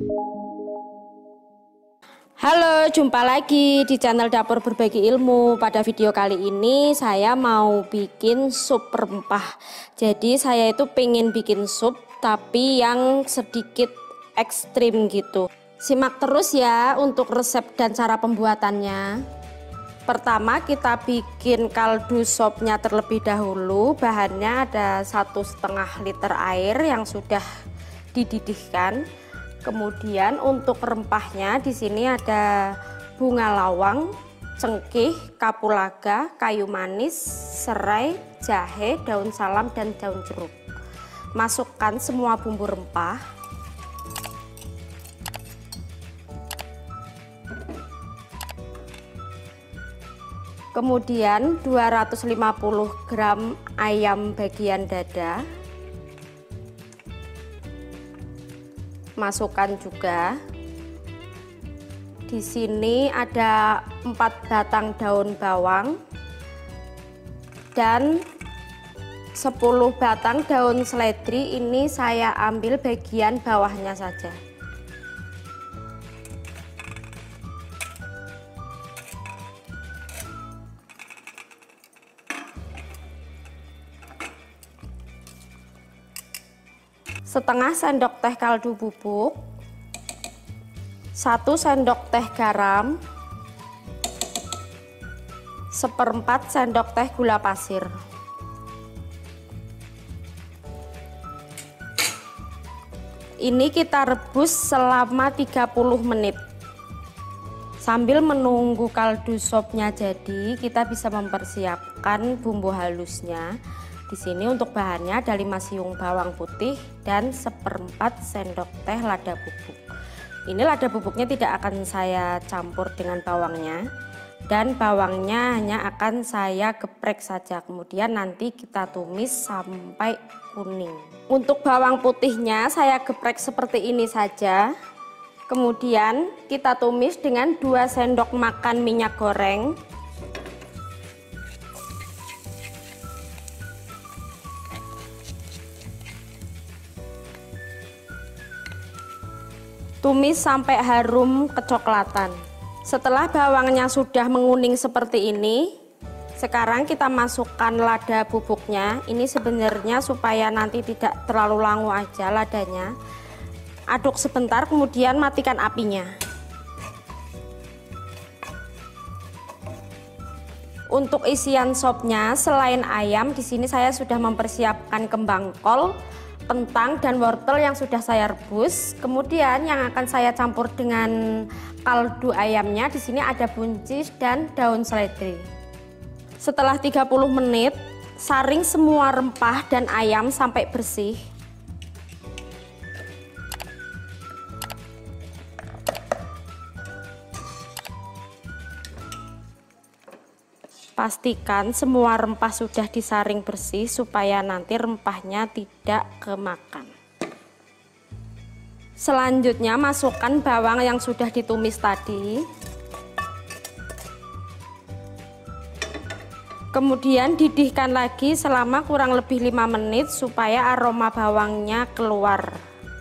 Halo, jumpa lagi di channel Dapur Berbagi Ilmu. Pada video kali ini saya mau bikin sup rempah. Jadi saya itu pengen bikin sup tapi yang sedikit ekstrim gitu. Simak terus ya untuk resep dan cara pembuatannya. Pertama kita bikin kaldu sopnya terlebih dahulu. Bahannya ada 1,5 liter air yang sudah dididihkan. Kemudian untuk rempahnya di sini ada bunga lawang, cengkeh, kapulaga, kayu manis, serai, jahe, daun salam dan daun jeruk. Masukkan semua bumbu rempah. Kemudian 250 gram ayam bagian dada. Masukkan juga. Di sini ada 4 batang daun bawang dan 10 batang daun seledri. Ini saya ambil bagian bawahnya saja. Setengah sendok teh kaldu bubuk, 1 sendok teh garam, 1/4 sendok teh gula pasir. Ini kita rebus selama 30 menit. Sambil menunggu kaldu sopnya jadi, kita bisa mempersiapkan bumbu halusnya. Di sini untuk bahannya ada 5 siung bawang putih dan 1/4 sendok teh lada bubuk. Ini lada bubuknya tidak akan saya campur dengan bawangnya, dan bawangnya hanya akan saya geprek saja. Kemudian nanti kita tumis sampai kuning. Untuk bawang putihnya saya geprek seperti ini saja. Kemudian kita tumis dengan 2 sendok makan minyak goreng. Tumis sampai harum kecoklatan. Setelah bawangnya sudah menguning seperti ini, sekarang kita masukkan lada bubuknya. Ini sebenarnya supaya nanti tidak terlalu langu aja ladanya. Aduk sebentar, kemudian matikan apinya. Untuk isian sopnya selain ayam, di sini saya sudah mempersiapkan kembang kol, kentang dan wortel yang sudah saya rebus. Kemudian yang akan saya campur dengan kaldu ayamnya, di sini ada buncis dan daun seledri. Setelah 30 menit, saring semua rempah dan ayam sampai bersih. Pastikan semua rempah sudah disaring bersih supaya nanti rempahnya tidak kemakan. Selanjutnya masukkan bawang yang sudah ditumis tadi. Kemudian didihkan lagi selama kurang lebih 5 menit supaya aroma bawangnya keluar.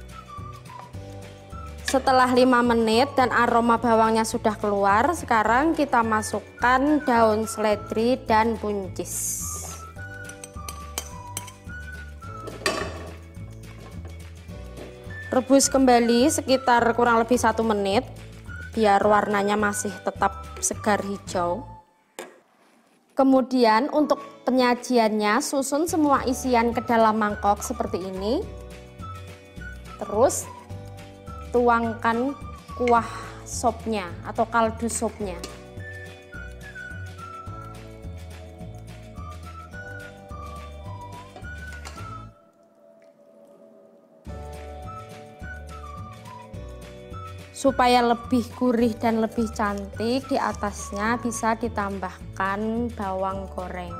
Setelah 5 menit dan aroma bawangnya sudah keluar, sekarang kita masukkan daun seledri dan buncis. Rebus kembali sekitar kurang lebih 1 menit biar warnanya masih tetap segar hijau. Kemudian untuk penyajiannya, susun semua isian ke dalam mangkok seperti ini. Terus tuangkan kuah sopnya atau kaldu sopnya. Supaya lebih gurih dan lebih cantik, di atasnya bisa ditambahkan bawang goreng.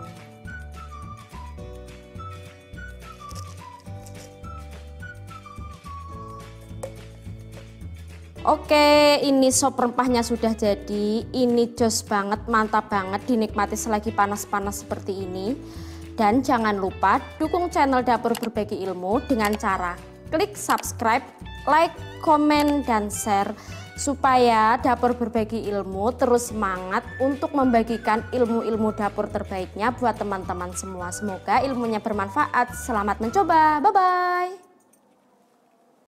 Oke, ini sop rempahnya sudah jadi. Ini jos banget, mantap banget, dinikmati selagi panas-panas seperti ini. Dan jangan lupa dukung channel Dapur Berbagi Ilmu dengan cara klik subscribe like, komen, dan share supaya Dapur Berbagi Ilmu terus semangat untuk membagikan ilmu-ilmu dapur terbaiknya buat teman-teman semua. Semoga ilmunya bermanfaat. Selamat mencoba. Bye-bye.